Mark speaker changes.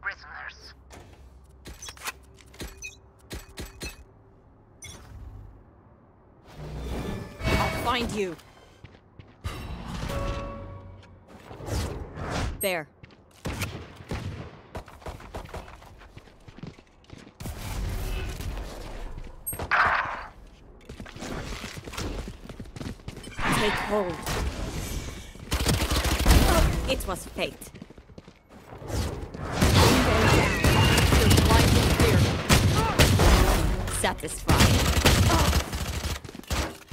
Speaker 1: prisoners.
Speaker 2: I'll find you. There. Take hold. Oh, it was fate. Window down. Your life is clear. Satisfied.